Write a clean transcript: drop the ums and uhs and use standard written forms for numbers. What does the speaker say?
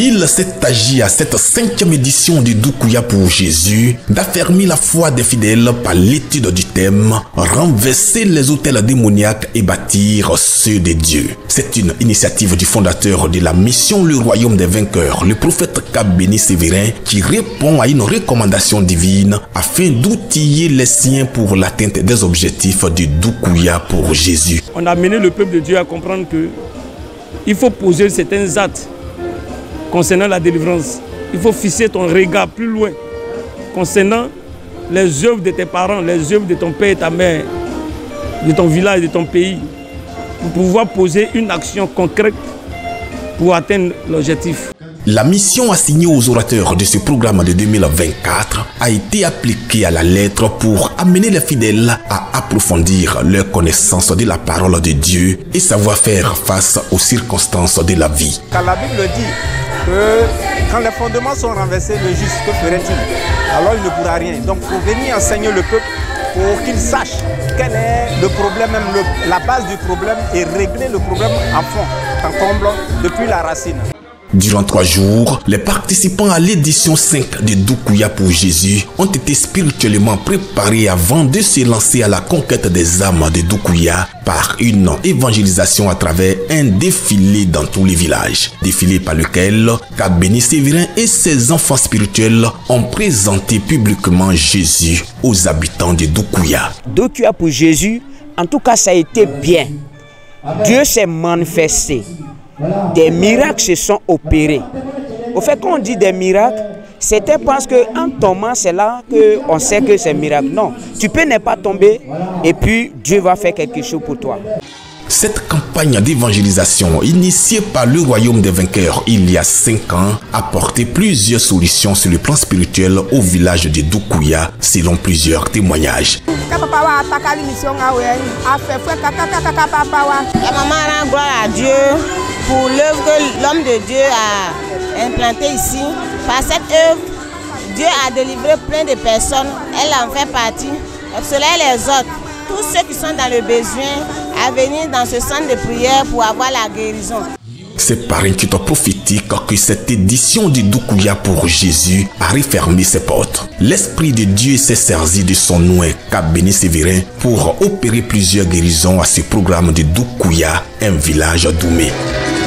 Il s'est agi à cette 5e édition du Doukouyia pour Jésus d'affermir la foi des fidèles par l'étude du thème « Renverser les autels démoniaques et bâtir ceux de Dieu ». C'est une initiative du fondateur de la mission Le Royaume des Vainqueurs, le prophète Kabeni Sévérin, qui répond à une recommandation divine afin d'outiller les siens pour l'atteinte des objectifs du Doukouyia pour Jésus. On a amené le peuple de Dieu à comprendre que il faut poser certains actes concernant la délivrance. Il faut fixer ton regard plus loin concernant les œuvres de tes parents, les œuvres de ton père et ta mère, de ton village, de ton pays, pour pouvoir poser une action concrète pour atteindre l'objectif. La mission assignée aux orateurs de ce programme de 2024 a été appliquée à la lettre pour amener les fidèles à approfondir leur connaissance de la parole de Dieu et savoir faire face aux circonstances de la vie. Car la Bible dit que quand les fondements sont renversés, le juste, que ferait-il? Alors il ne pourra rien. Donc il faut venir enseigner le peuple pour qu'il sache quel est le problème, même la base du problème, et régler le problème en fond, en comble, depuis la racine. Durant 3 jours, les participants à l'édition 5 de Doukouyia pour Jésus ont été spirituellement préparés avant de se lancer à la conquête des âmes de Doukouyia par une évangélisation à travers un défilé dans tous les villages. Défilé par lequel Kabeni Sévérin et ses enfants spirituels ont présenté publiquement Jésus aux habitants de Doukouyia. Doukouyia pour Jésus, en tout cas ça a été bien. Dieu s'est manifesté. Des miracles se sont opérés. Au fait, quand on dit des miracles, c'était parce qu'en tombant, c'est là qu'on sait que c'est un miracle. Non, tu peux ne pas tomber et puis Dieu va faire quelque chose pour toi. Cette campagne d'évangélisation initiée par le Royaume des Vainqueurs il y a 5 ans a porté plusieurs solutions sur le plan spirituel au village de Doukouyia selon plusieurs témoignages. La maman rend gloire à Dieu pour l'œuvre que l'homme de Dieu a implantée ici. Par cette œuvre, Dieu a délivré plein de personnes. Elle en fait partie. Cela et les autres, tous ceux qui sont dans le besoin, à venir dans ce centre de prière pour avoir la guérison. C'est par un culte prophétique que cette édition du Doukouyia pour Jésus a refermé ses portes. L'Esprit de Dieu s'est servi de son nom Kabeni Sévérin pour opérer plusieurs guérisons à ce programme de Doukouyia, un village d'Oumé.